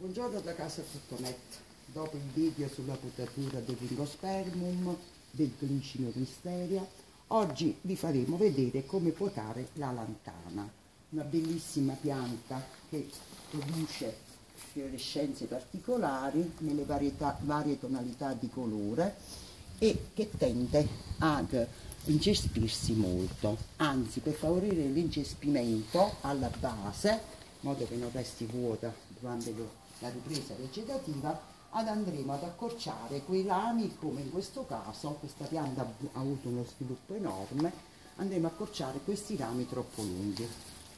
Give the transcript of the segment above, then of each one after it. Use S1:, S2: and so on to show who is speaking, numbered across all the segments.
S1: Buongiorno da Casa.net. Dopo il video sulla potatura del Ringospermum, del Glycinio Wisteria, oggi vi faremo vedere come potare la lantana, una bellissima pianta che produce fiorescenze particolari nelle varie tonalità di colore e che tende ad incespirsi molto, anzi, per favorire l'incespimento alla base, in modo che non resti vuota durante la ripresa vegetativa, andremo ad accorciare quei rami, come in questo caso questa pianta ha avuto uno sviluppo enorme. Andremo a accorciare questi rami troppo lunghi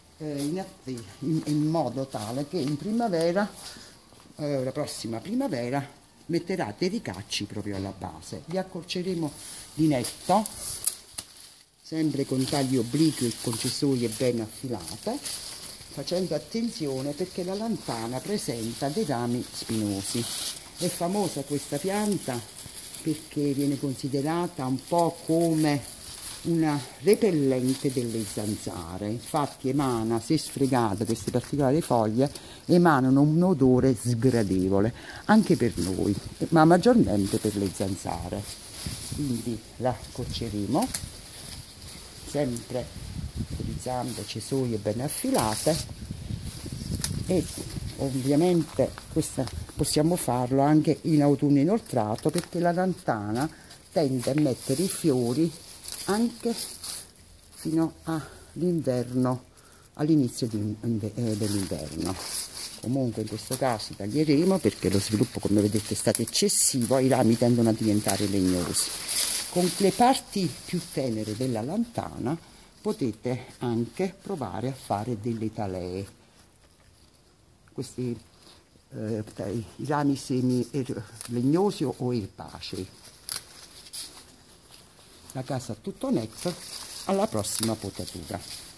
S1: in modo tale che in primavera, la prossima primavera, metterà dei ricacci proprio alla base. Li accorceremo di netto, sempre con tagli obliqui e con cesoie ben affilate, facendo attenzione perché la lantana presenta dei rami spinosi. È famosa questa pianta perché viene considerata un po' come una repellente delle zanzare. Infatti emana, se sfregate queste particolari foglie, emanano un odore sgradevole anche per noi, ma maggiormente per le zanzare. Quindi la cocceremo sempre utilizzando cesoie ben affilate, e ovviamente questa possiamo farlo anche in autunno inoltrato, perché la lantana tende a mettere i fiori anche fino all'inverno, all'inizio dell'inverno. Comunque in questo caso taglieremo perché lo sviluppo, come vedete, è stato eccessivo, i rami tendono a diventare legnosi. Con le parti più tenere della lantana potete anche provare a fare delle talee. Questi i rami semi legnosi o erbacei. La Casa.net, alla prossima potatura.